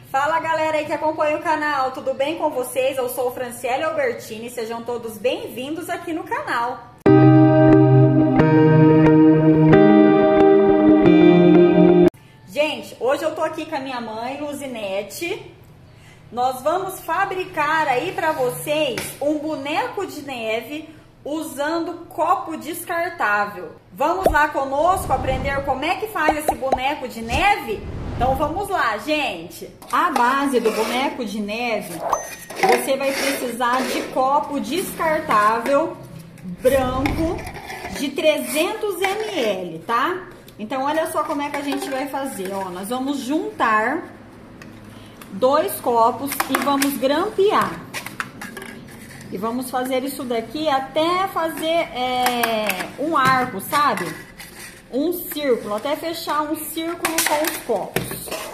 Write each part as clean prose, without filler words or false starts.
Fala galera aí que acompanha o canal, tudo bem com vocês? Eu sou Franciele Albertini, sejam todos bem-vindos aqui no canal. Gente, hoje eu tô aqui com a minha mãe, Luzinete. Nós vamos fabricar aí pra vocês um boneco de neve usando copo descartável. Vamos lá conosco aprender como é que faz esse boneco de neve? Então vamos lá, gente. A base do boneco de neve, você vai precisar de copo descartável branco de 300 ml, tá? Então olha só como é que a gente vai fazer, ó. Nós vamos juntar 2 copos e vamos grampear. E vamos fazer isso daqui até fazer um arco, sabe? Um círculo, até fechar um círculo com os copos.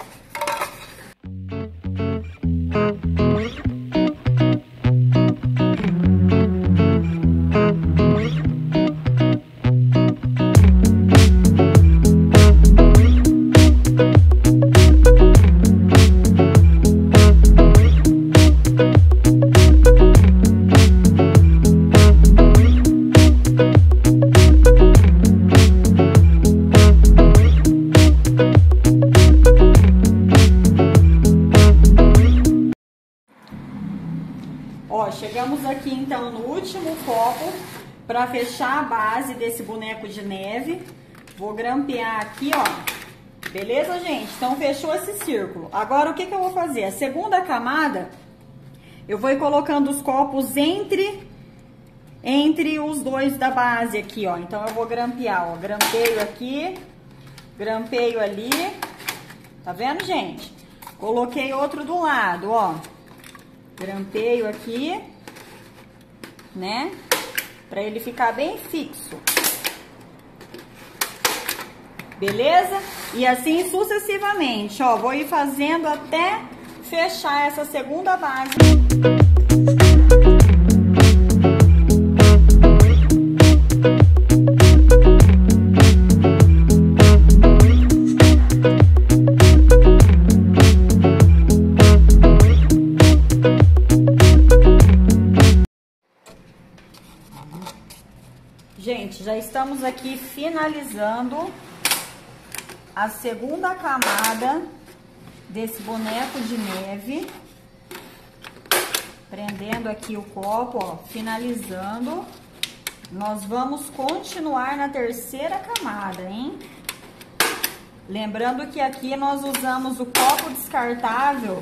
Ó, chegamos aqui então no último copo para fechar a base desse boneco de neve. Vou grampear aqui, ó. Beleza, gente? Então fechou esse círculo. Agora o que eu vou fazer? A segunda camada, eu vou ir colocando os copos entre os dois da base aqui, ó. Então eu vou grampear, ó. Grampeio aqui, grampeio ali. Tá vendo, gente? Coloquei outro do lado, ó. Grampeio aqui, né? Pra ele ficar bem fixo. Beleza? E assim sucessivamente, ó. Vou ir fazendo até fechar essa segunda base. Gente, já estamos aqui finalizando a segunda camada desse boneco de neve. Prendendo aqui o copo, ó, finalizando. Nós vamos continuar na terceira camada, hein? Lembrando que aqui nós usamos o copo descartável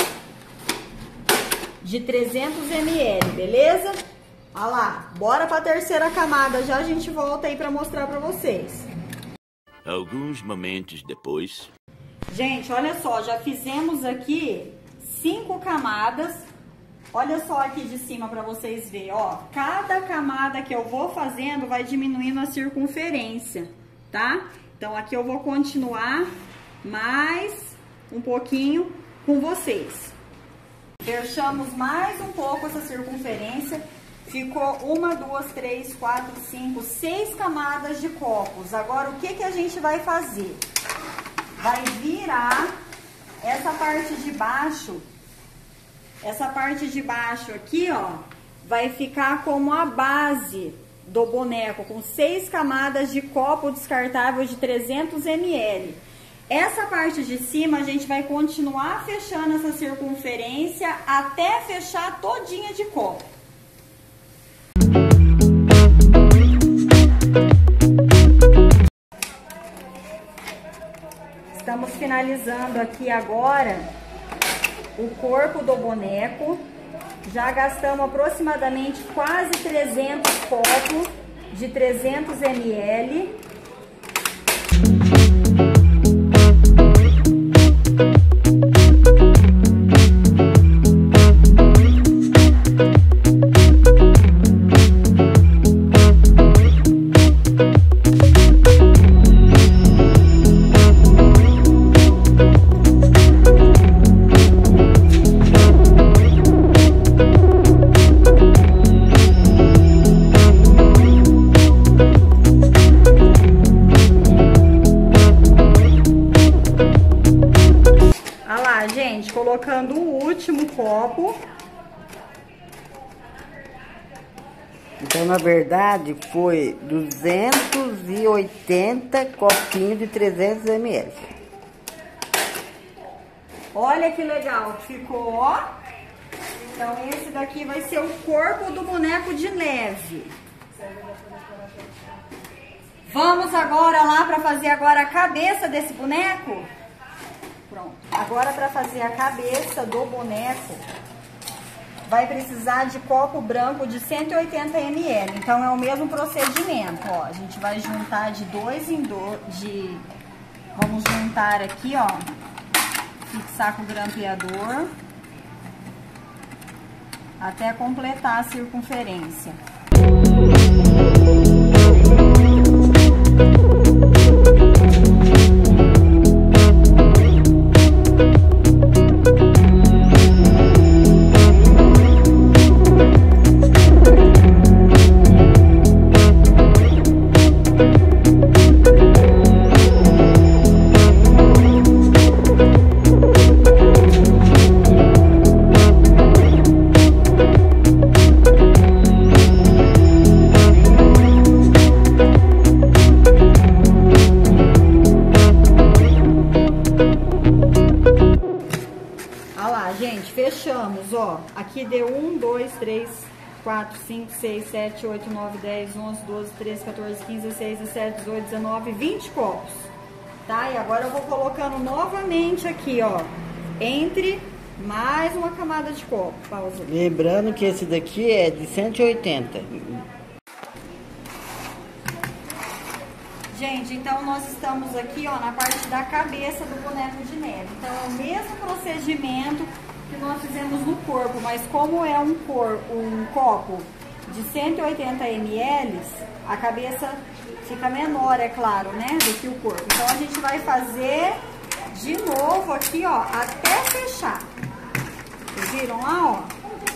de 300 ml, beleza? Olha lá, bora pra terceira camada, já a gente volta aí pra mostrar pra vocês. Alguns momentos depois. Gente, olha só, já fizemos aqui 5 camadas. Olha só aqui de cima pra vocês verem, ó. Cada camada que eu vou fazendo vai diminuindo a circunferência, tá? Então aqui eu vou continuar mais um pouquinho com vocês. Fechamos mais um pouco essa circunferência. Ficou 1, 2, 3, 4, 5, 6 camadas de copos. Agora, o que a gente vai fazer? Vai virar essa parte de baixo. Essa parte de baixo aqui, ó, vai ficar como a base do boneco, com 6 camadas de copo descartável de 300 ml. Essa parte de cima, a gente vai continuar fechando essa circunferência até fechar todinha de copo. Estamos finalizando aqui agora o corpo do boneco. Já gastamos aproximadamente quase 300 copos de 300 ml. lá, gente, colocando o último copo. Então, na verdade, foi 280 copinhos de 300 ml. Olha que legal que ficou, ó. Então, esse daqui vai ser o corpo do boneco de neve. Vamos agora lá para fazer agora a cabeça desse boneco? Pronto. Agora, para fazer a cabeça do boneco, vai precisar de copo branco de 180 ml. Então, é o mesmo procedimento, ó. A gente vai juntar de dois em dois, vamos juntar aqui, ó. Fixar com o grampeador até completar a circunferência. Fechamos, ó. Aqui deu 1, 2, 3, 4, 5, 6, 7, 8, 9, 10, 11, 12, 13, 14, 15, 16, 17, 18, 19, 20 copos. Tá? E agora eu vou colocando novamente aqui, ó. Entre mais uma camada de copo. Pausa. Lembrando que esse daqui é de 180. Gente, então nós estamos aqui, ó, na parte da cabeça do boneco de neve. Então é o mesmo procedimento que nós fizemos no corpo, mas como é um copo de 180 ml, a cabeça fica menor, é claro, né, do que o corpo. Então a gente vai fazer de novo aqui, ó, até fechar. Vocês viram lá, ó?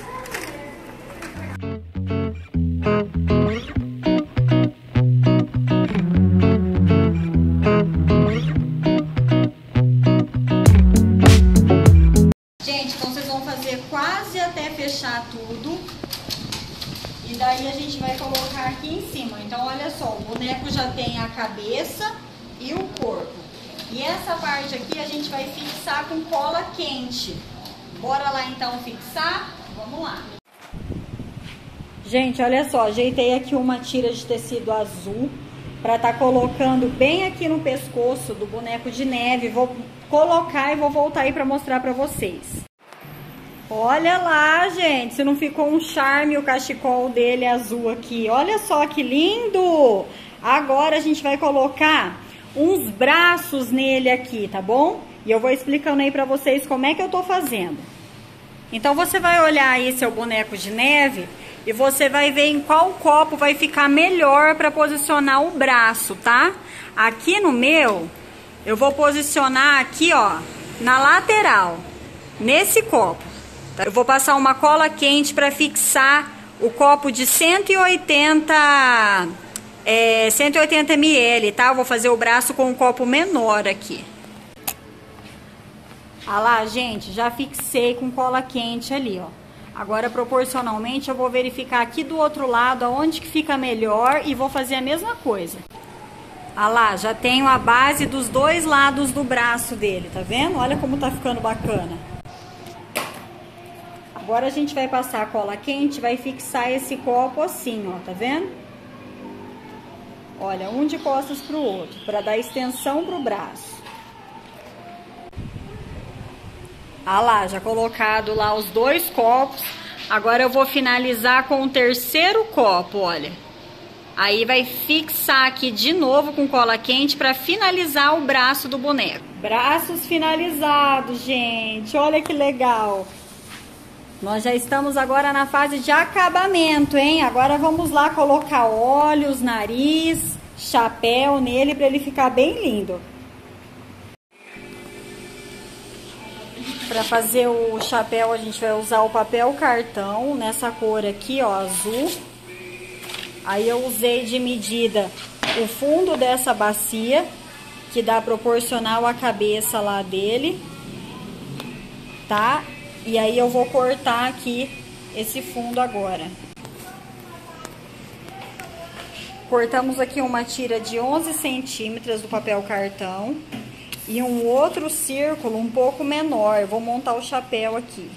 Quase até fechar tudo. E daí a gente vai colocar aqui em cima. Então, olha só, o boneco já tem a cabeça e o corpo. E essa parte aqui a gente vai fixar com cola quente. Bora lá então fixar? Vamos lá. Gente, olha só, ajeitei aqui uma tira de tecido azul para estar colocando bem aqui no pescoço do boneco de neve. Vou colocar e vou voltar aí para mostrar para vocês. Olha lá, gente, se não ficou um charme o cachecol dele azul aqui. Olha só que lindo! Agora a gente vai colocar uns braços nele aqui, tá bom? E eu vou explicando aí pra vocês como é que eu tô fazendo. Então você vai olhar aí seu boneco de neve e você vai ver em qual copo vai ficar melhor pra posicionar o braço, tá? Aqui no meu, eu vou posicionar aqui, ó, na lateral, nesse copo. Eu vou passar uma cola quente para fixar o copo de 180 ml, tá? Eu vou fazer o braço com um copo menor aqui. Ah lá, gente, já fixei com cola quente ali, ó. Agora, proporcionalmente, eu vou verificar aqui do outro lado aonde que fica melhor e vou fazer a mesma coisa. Ah lá, já tenho a base dos dois lados do braço dele, tá vendo? Olha como tá ficando bacana. Agora a gente vai passar a cola quente, vai fixar esse copo assim, ó, tá vendo? Olha, um de costas pro outro, para dar extensão pro braço. Ah lá, já colocado lá os dois copos. Agora eu vou finalizar com o terceiro copo, olha. Aí vai fixar aqui de novo com cola quente para finalizar o braço do boneco. Braços finalizados, gente, olha que legal. Nós já estamos agora na fase de acabamento, hein? Agora vamos lá colocar olhos, nariz, chapéu nele para ele ficar bem lindo. Para fazer o chapéu a gente vai usar o papel cartão nessa cor aqui, ó, azul. Aí eu usei de medida o fundo dessa bacia, que dá proporcional à cabeça lá dele. tá? E aí eu vou cortar aqui esse fundo agora. Cortamos aqui uma tira de 11 centímetros do papel cartão e um outro círculo um pouco menor. Eu vou montar o chapéu aqui.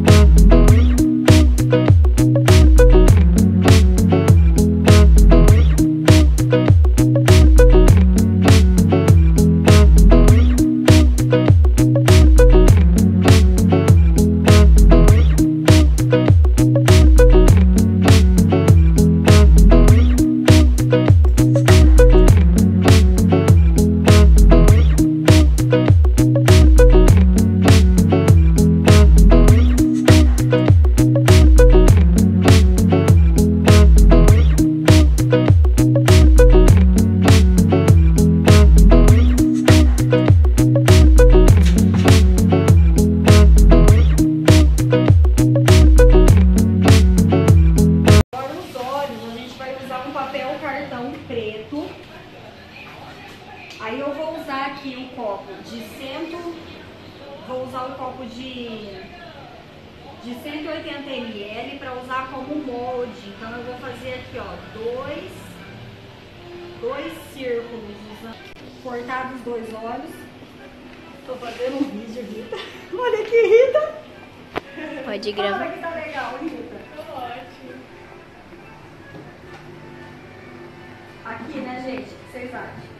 Aí eu vou usar aqui o copo de vou usar o copo de 180 ml para usar como molde. Então eu vou fazer aqui, ó, dois círculos, cortados os dois olhos. Tô fazendo um vídeo, Rita. Olha aqui, Rita. Pode gravar. Olha que tá legal, Rita. Ótimo. Aqui, né, gente? O que vocês acham?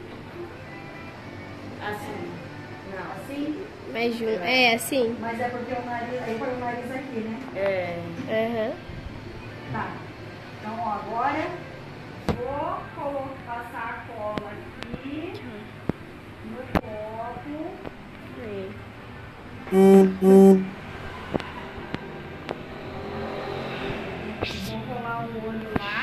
Assim. Não, assim? Mas é assim? Mas é porque o nariz, aí põe o nariz aqui, né? É. Aham. Tá. Então, ó, agora vou passar a cola aqui no copo. Vou colar o olho lá.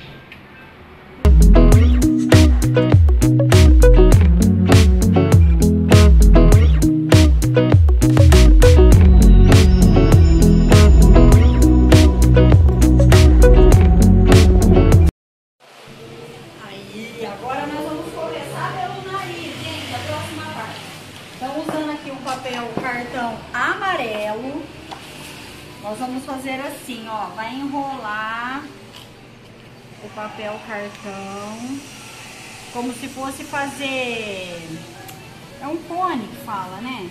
Agora nós vamos começar pelo nariz, gente, a próxima parte. Então, usando aqui um papel cartão amarelo, nós vamos fazer assim, ó, vai enrolar o papel cartão, como se fosse fazer, é um cone que fala, né?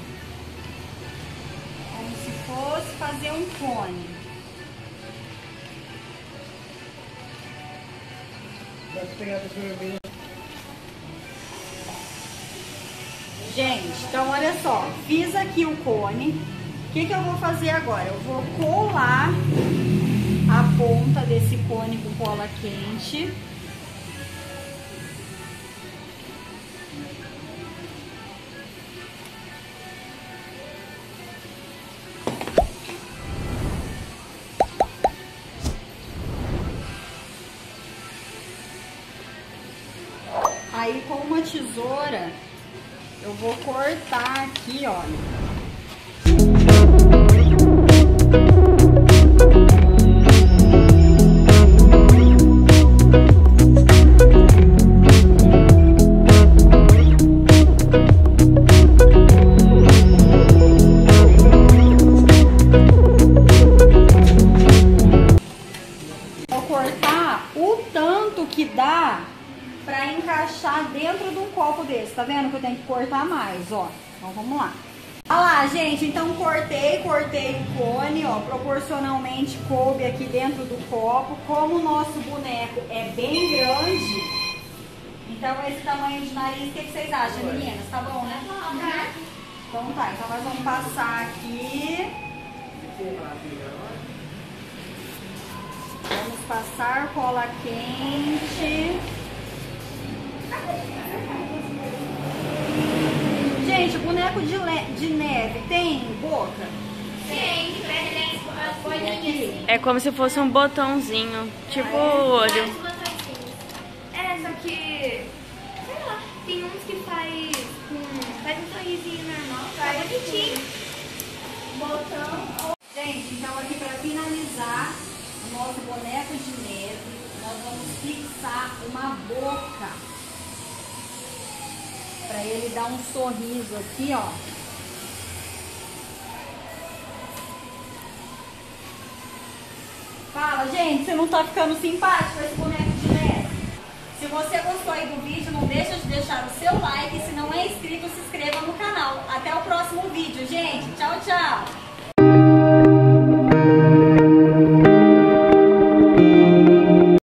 Como se fosse fazer um cone. Gente, então olha só, fiz aqui o cone. O que eu vou fazer agora? Eu vou colar a ponta desse cone com cola quente. Aí com uma tesoura eu vou cortar aqui, olha. Vou cortar o tanto que dá pra encaixar dentro de um copo desse, tá vendo que eu tenho que cortar mais, ó. Então vamos lá. Olha lá, gente, então cortei o cone, ó, proporcionalmente coube aqui dentro do copo. Como o nosso boneco é bem grande, então esse tamanho de nariz, o que vocês acham, meninas? Tá bom, né? Então tá, então nós vamos passar aqui. Vamos passar cola quente. Gente, o boneco de neve tem boca? Tem, tem as bolinhas. É como se fosse um botãozinho, tipo o olho. Vários botõezinhos. É, só que, sei lá, tem uns que faz um sorrisinho normal, faz bonitinho. Botão. Gente, então aqui para finalizar o nosso boneco de neve, nós vamos fixar uma boca. Para ele dar um sorriso aqui, ó. gente, você não tá ficando simpático esse boneco de neve? Se você gostou aí do vídeo, não deixa de deixar o seu like. E se não é inscrito, se inscreva no canal. Até o próximo vídeo, gente. Tchau, tchau.